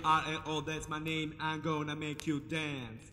K-A-R-L-O, that's my name. I'm gonna make you dance.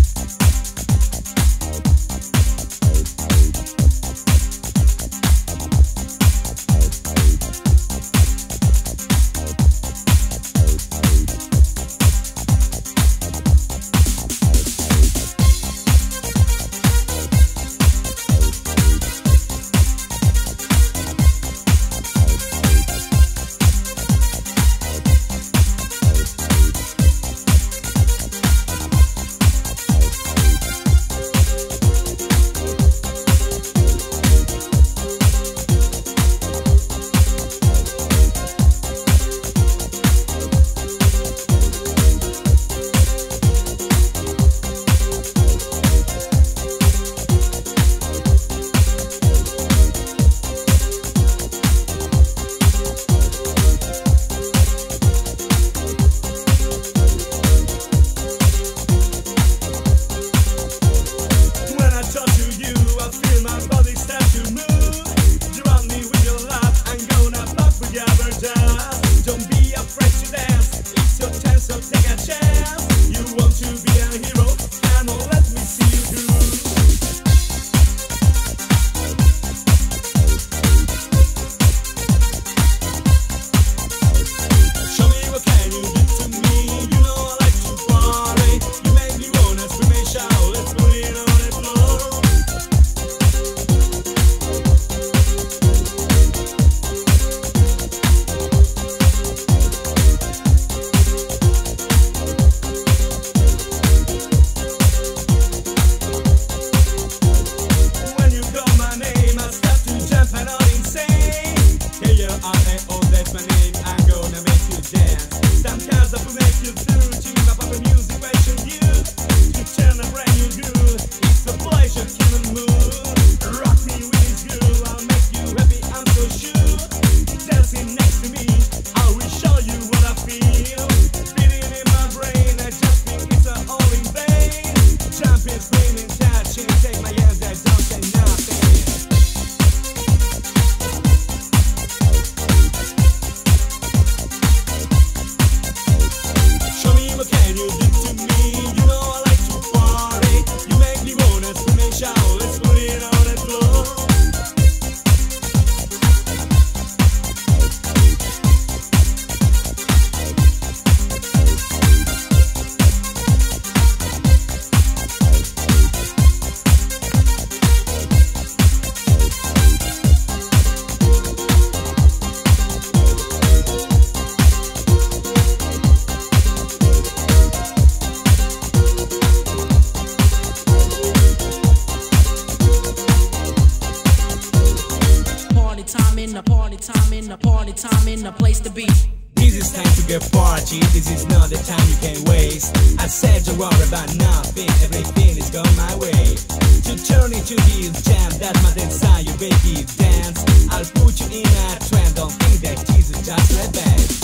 This is time to get party, this is not the time you can waste. I said don't worry about nothing, everything is going my way. To turn into this jam, that my desire, baby, dance. I'll put you in a trend, don't think that this is just revenge.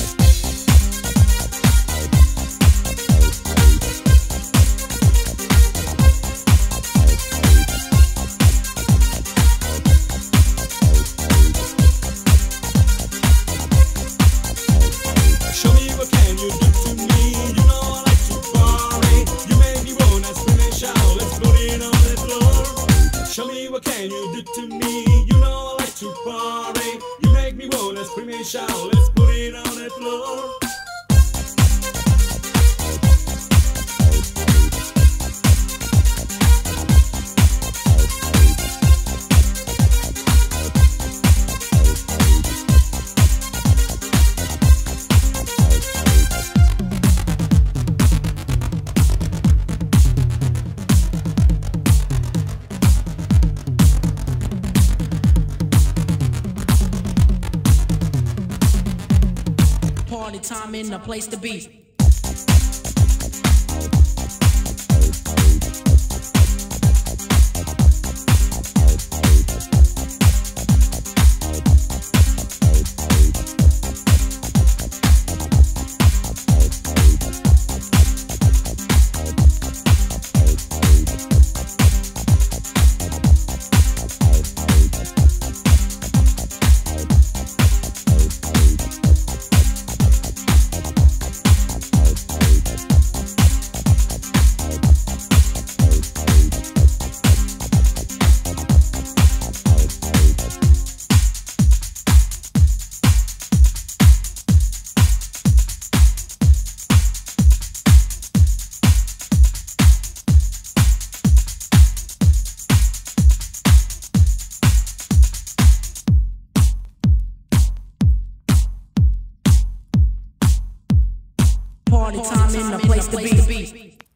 What can you do to me? You know I like to party. You make me wanna scream and shout. Let's put it on the floor. Party time in the place to be. Party time in the place to be.